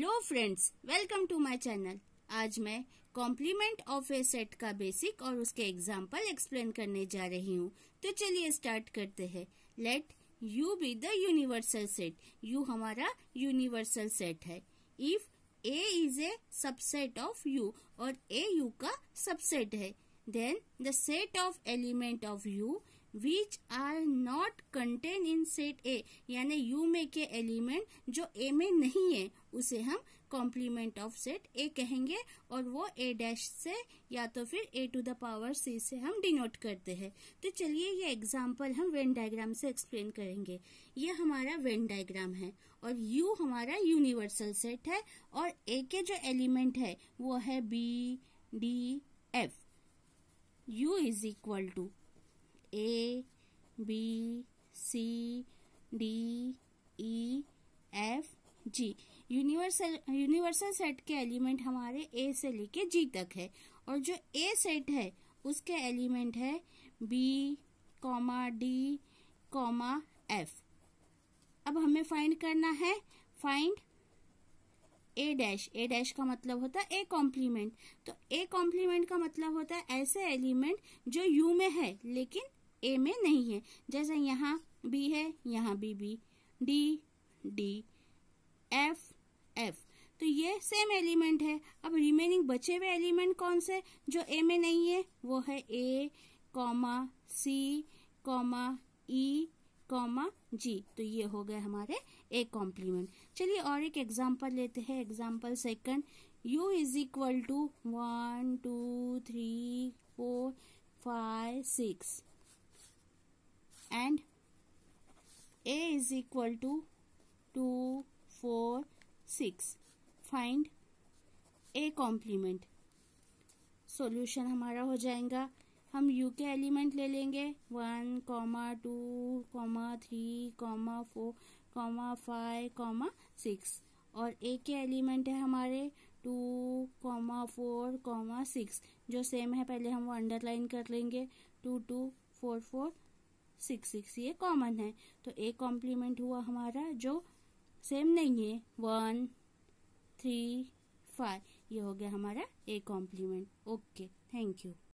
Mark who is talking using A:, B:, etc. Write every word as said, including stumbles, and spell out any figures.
A: Hello friends, welcome to my channel. आज मैं complement of a set का basic और उसके एग्जाम्पल एक्सप्लेन करने जा रही हूँ। तो चलिए स्टार्ट करते हैं। Let U be the universal set. U हमारा यूनिवर्सल सेट है। If A is a subset of U और ए यू का सबसेट है, then the set of element of U which are not contain in set A, यानी U में के element जो ए में नहीं है उसे हम कॉम्प्लीमेंट ऑफ सेट ए कहेंगे, और वो ए डैश से या तो फिर A to the power C से हम डिनोट करते हैं। तो चलिए ये एग्जांपल हम वेन डायग्राम से एक्सप्लेन करेंगे। ये हमारा वेन डायग्राम है और यू हमारा यूनिवर्सल सेट है और ए के जो एलिमेंट है वो है B D F. U is equal to A B C D E F G. Universal universal set के एलिमेंट हमारे ए से लेके जी तक है, और जो ए सेट है उसके एलिमेंट है B comma D comma F. अब हमें फाइंड करना है, find A dash. A dash का मतलब होता है ए कॉम्प्लीमेंट। तो ए कॉम्प्लीमेंट का मतलब होता है ऐसे एलिमेंट जो यू में है लेकिन ए में नहीं है। जैसे यहाँ बी है, यहाँ B B, D D, F F, तो ये सेम एलिमेंट है। अब रिमेनिंग बचे हुए एलिमेंट कौन से जो ए में नहीं है, वो है A comma C comma E comma G. तो ये हो गए हमारे ए कॉम्प्लीमेंट। चलिए और एक एग्जांपल लेते हैं। Example second, u is equal to one two three four five six and a is equal to two four six. Find a complement. Solution हमारा हो जाएगा, हम u के एलिमेंट ले लेंगे one comma two comma three comma four comma five comma six, और a के element है हमारे two comma four comma six जो सेम है। पहले हम वो अंडरलाइन कर लेंगे, two to four four six six, ये कॉमन है। तो ए कॉम्प्लीमेंट हुआ हमारा जो सेम नहीं है, वन थ्री फाइव, ये हो गया हमारा A complement. Okay, thank you.